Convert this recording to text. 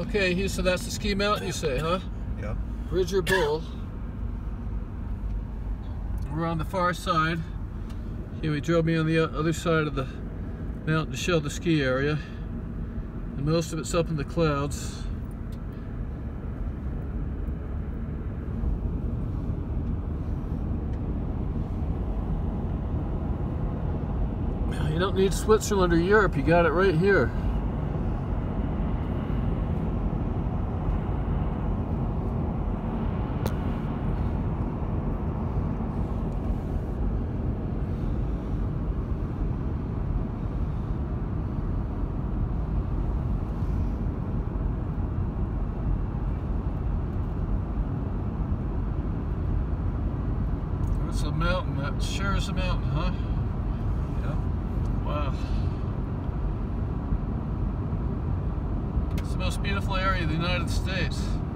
Okay, so that's the ski mountain, you say, huh? Yep. Bridger Bowl. We're on the far side. Here, he drove me on the other side of the mountain to show the ski area. And most of it's up in the clouds. You don't need Switzerland or Europe, you got it right here. That's a mountain, that sure is a mountain, huh? Yep. Wow. It's the most beautiful area of the United States.